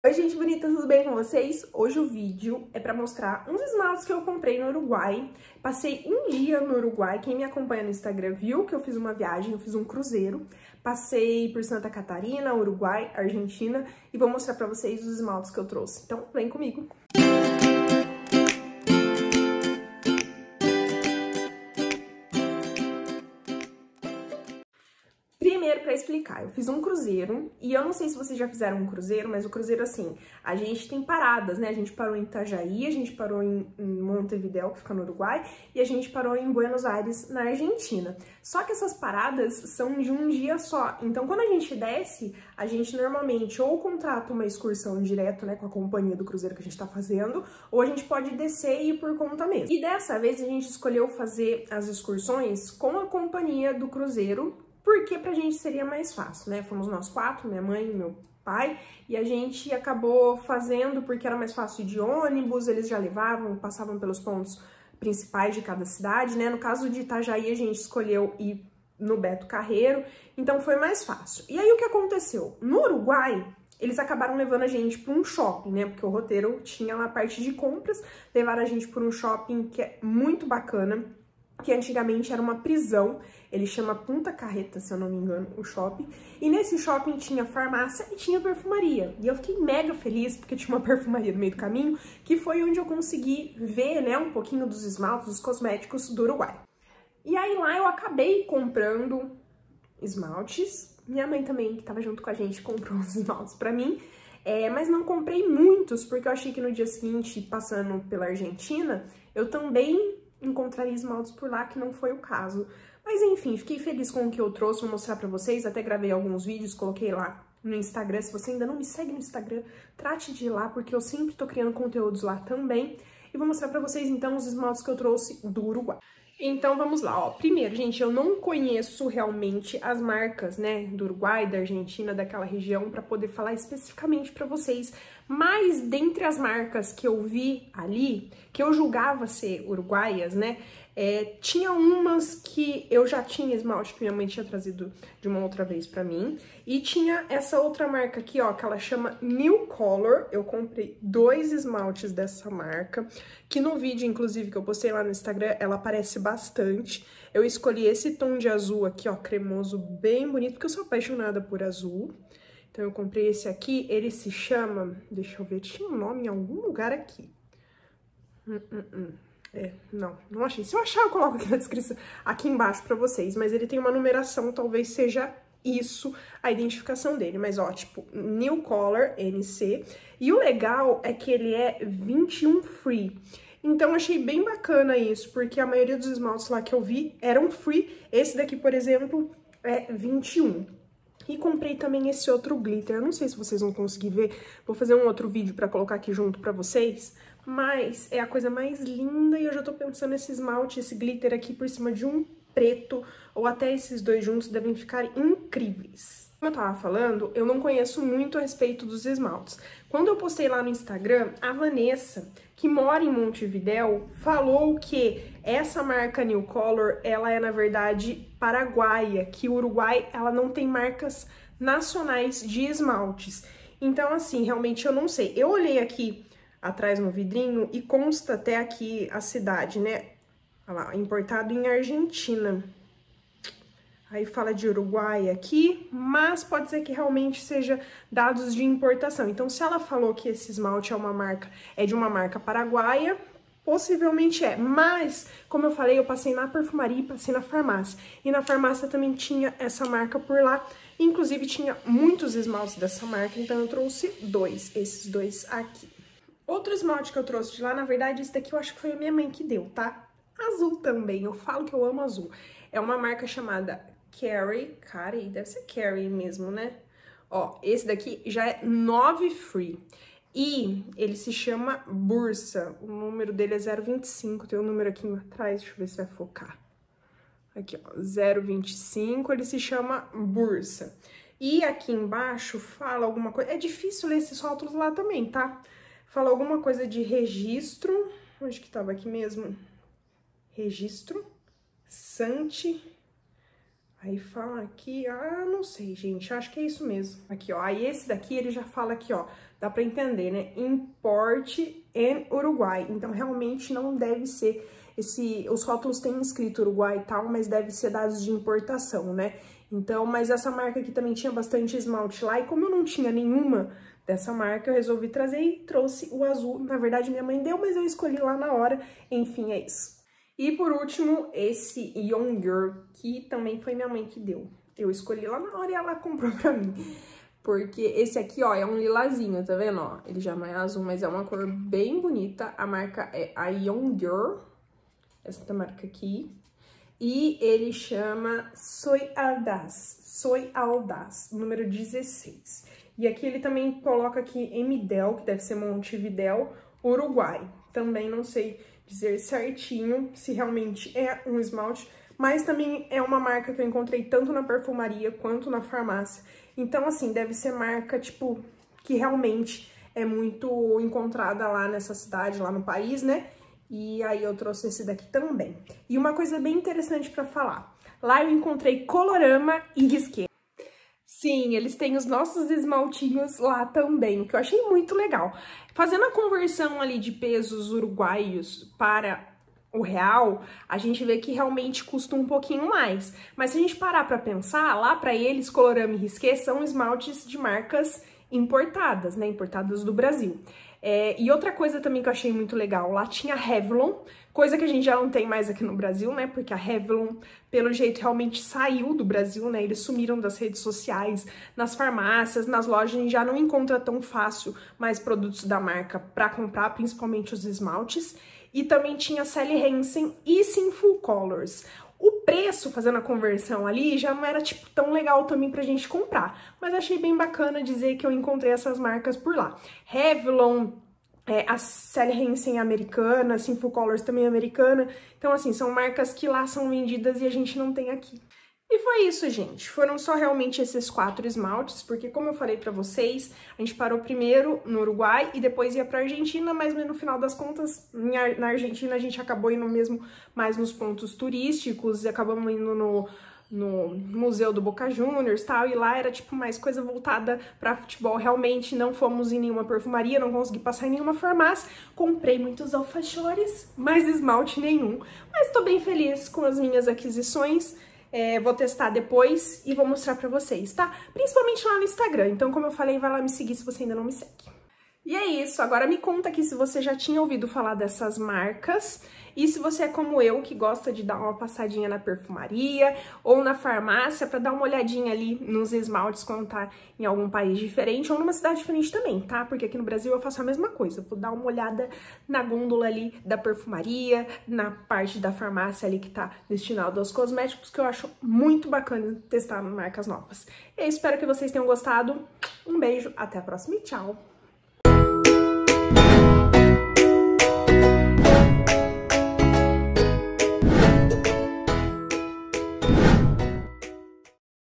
Oi, gente bonita, tudo bem com vocês? Hoje o vídeo é pra mostrar uns esmaltes que eu comprei no Uruguai. Passei um dia no Uruguai, quem me acompanha no Instagram viu que eu fiz uma viagem, eu fiz um cruzeiro. Passei por Santa Catarina, Uruguai, Argentina e vou mostrar pra vocês os esmaltes que eu trouxe. Então, vem comigo! Primeiro, pra explicar, eu fiz um cruzeiro, e eu não sei se vocês já fizeram um cruzeiro, mas o cruzeiro, assim, a gente tem paradas, né? A gente parou em Itajaí, a gente parou em Montevidéu, que fica no Uruguai, e a gente parou em Buenos Aires, na Argentina. Só que essas paradas são de um dia só, então quando a gente desce, a gente normalmente ou contrata uma excursão direto, né, com a companhia do cruzeiro que a gente tá fazendo, ou a gente pode descer e ir por conta mesmo. E dessa vez a gente escolheu fazer as excursões com a companhia do cruzeiro, porque pra gente seria mais fácil, né? Fomos nós quatro, minha mãe e meu pai, e a gente acabou fazendo porque era mais fácil de ônibus, eles já levavam, passavam pelos pontos principais de cada cidade, né? No caso de Itajaí, a gente escolheu ir no Beto Carreiro, então foi mais fácil. E aí o que aconteceu? No Uruguai, eles acabaram levando a gente para um shopping, né? Porque o roteiro tinha lá a parte de compras, levaram a gente para um shopping que é muito bacana, que antigamente era uma prisão, ele chama Punta Carreta, se eu não me engano, o shopping, e nesse shopping tinha farmácia e tinha perfumaria, e eu fiquei mega feliz porque tinha uma perfumaria no meio do caminho, que foi onde eu consegui ver, né, um pouquinho dos esmaltes, dos cosméticos do Uruguai. E aí lá eu acabei comprando esmaltes, minha mãe também, que tava junto com a gente, comprou uns esmaltes pra mim, mas não comprei muitos, porque eu achei que no dia seguinte, passando pela Argentina, eu também encontraria esmaltes por lá, que não foi o caso. Mas enfim, fiquei feliz com o que eu trouxe, vou mostrar pra vocês, até gravei alguns vídeos, coloquei lá no Instagram. Se você ainda não me segue no Instagram, trate de ir lá, porque eu sempre tô criando conteúdos lá também. E vou mostrar pra vocês, então, os esmaltes que eu trouxe do Uruguai. Então, vamos lá, ó. Primeiro, gente, eu não conheço realmente as marcas, né, do Uruguai, da Argentina, daquela região, pra poder falar especificamente pra vocês. Mas, dentre as marcas que eu vi ali, que eu julgava ser uruguaias, né, tinha umas que eu já tinha esmalte que minha mãe tinha trazido de uma outra vez pra mim. E tinha essa outra marca aqui, ó, que ela chama New Color. Eu comprei 2 esmaltes dessa marca, que no vídeo, inclusive, que eu postei lá no Instagram, ela aparece bastante. Eu escolhi esse tom de azul aqui, ó, cremoso, bem bonito, porque eu sou apaixonada por azul. Então eu comprei esse aqui, ele se chama, deixa eu ver, tinha um nome em algum lugar aqui. Não achei. Se eu achar, eu coloco aqui na descrição, aqui embaixo pra vocês. Mas ele tem uma numeração, talvez seja isso a identificação dele. Mas, ó, tipo, New Color, NC. E o legal é que ele é 21 free. Então, achei bem bacana isso, porque a maioria dos esmaltes lá que eu vi eram free. Esse daqui, por exemplo, é 21. E comprei também esse outro glitter. Eu não sei se vocês vão conseguir ver. Vou fazer um outro vídeo pra colocar aqui junto pra vocês. Mas é a coisa mais linda e eu já tô pensando nesse esmalte, esse glitter aqui por cima de um preto, ou até esses dois juntos devem ficar incríveis. Como eu tava falando, eu não conheço muito a respeito dos esmaltes. Quando eu postei lá no Instagram, a Vanessa, que mora em Montevidéu, falou que essa marca New Color, ela é na verdade paraguaia, que o Uruguai, ela não tem marcas nacionais de esmaltes. Então, assim, realmente eu não sei. Eu olhei aqui atrás no vidrinho e consta até aqui a cidade, né? Olha lá, importado em Argentina. Aí fala de Uruguai aqui, mas pode ser que realmente seja dados de importação. Então, se ela falou que esse esmalte é de uma marca paraguaia, possivelmente é. Mas, como eu falei, eu passei na perfumaria e passei na farmácia. E na farmácia também tinha essa marca por lá. Inclusive, tinha muitos esmaltes dessa marca, então eu trouxe 2, esses 2 aqui. Outro esmalte que eu trouxe de lá, na verdade, esse daqui eu acho que foi a minha mãe que deu, tá? Azul também, eu falo que eu amo azul. É uma marca chamada Carrie, deve ser Carrie mesmo, né? Ó, esse daqui já é 9 free. E ele se chama Bursa, o número dele é 025, tem um número aqui atrás, deixa eu ver se vai focar. Aqui, ó, 025, ele se chama Bursa. E aqui embaixo fala alguma coisa, é difícil ler esses rótulos lá também, tá? Fala alguma coisa de registro, onde que tava aqui mesmo? Registro, Santi, aí fala aqui, não sei, gente, acho que é isso mesmo. Aqui, ó, aí esse daqui ele já fala aqui, ó, dá pra entender, né? Import em Uruguai. Então, realmente não deve ser os rótulos têm escrito Uruguai e tal, mas deve ser dados de importação, né? Então, mas essa marca aqui também tinha bastante esmalte lá, e como eu não tinha nenhuma dessa marca, eu resolvi trazer e trouxe o azul. Na verdade, minha mãe deu, mas eu escolhi lá na hora. Enfim, é isso. E por último, esse Young Girl, que também foi minha mãe que deu. Eu escolhi lá na hora e ela comprou pra mim. Porque esse aqui, ó, é um lilazinho, tá vendo, ó? Ele já não é azul, mas é uma cor bem bonita. A marca é a Young Girl, essa marca aqui. E ele chama Soy Audaz, número 16. E aqui ele também coloca aqui Emidel, que deve ser Montevidéu, Uruguai. Também não sei dizer certinho se realmente é um esmalte, mas também é uma marca que eu encontrei tanto na perfumaria quanto na farmácia. Então, assim, deve ser marca, tipo, que realmente é muito encontrada lá nessa cidade, lá no país, né? E aí eu trouxe esse daqui também. E uma coisa bem interessante pra falar. Lá eu encontrei Colorama e Risqué. Sim, eles têm os nossos esmaltinhos lá também, que eu achei muito legal. Fazendo a conversão ali de pesos uruguaios para o real, a gente vê que realmente custa um pouquinho mais. Mas se a gente parar pra pensar, lá pra eles, Colorama e Risqué são esmaltes de marcas importadas, né? Importadas do Brasil. E outra coisa também que eu achei muito legal, lá tinha Revlon, coisa que a gente já não tem mais aqui no Brasil, né? Porque a Revlon, pelo jeito, realmente saiu do Brasil, né? Eles sumiram das redes sociais, nas farmácias, nas lojas, a gente já não encontra tão fácil mais produtos da marca pra comprar, principalmente os esmaltes. E também tinha Sally Hansen e Sinful Colors. O preço, fazendo a conversão ali, já não era, tipo, tão legal também pra gente comprar. Mas achei bem bacana dizer que eu encontrei essas marcas por lá. Revlon, a Sally Hansen americana, Sinful Colors também americana. Então, assim, são marcas que lá são vendidas e a gente não tem aqui. E foi isso, gente. Foram só realmente esses 4 esmaltes, porque como eu falei pra vocês, a gente parou primeiro no Uruguai e depois ia pra Argentina, mas no final das contas, na Argentina a gente acabou indo mesmo mais nos pontos turísticos, e acabamos indo no Museu do Boca Juniors e tal, e lá era tipo mais coisa voltada pra futebol. Realmente não fomos em nenhuma perfumaria, não consegui passar em nenhuma farmácia, comprei muitos alfajores, mas esmalte nenhum. Mas tô bem feliz com as minhas aquisições. Vou testar depois e vou mostrar pra vocês, tá? Principalmente lá no Instagram. Então, como eu falei, vai lá me seguir se você ainda não me segue. E é isso. Agora me conta aqui se você já tinha ouvido falar dessas marcas e se você é como eu, que gosta de dar uma passadinha na perfumaria ou na farmácia pra dar uma olhadinha ali nos esmaltes quando tá em algum país diferente ou numa cidade diferente também, tá? Porque aqui no Brasil eu faço a mesma coisa. Eu vou dar uma olhada na gôndola ali da perfumaria, na parte da farmácia ali que tá destinado aos cosméticos, que eu acho muito bacana testar marcas novas. Eu espero que vocês tenham gostado. Um beijo, até a próxima e tchau!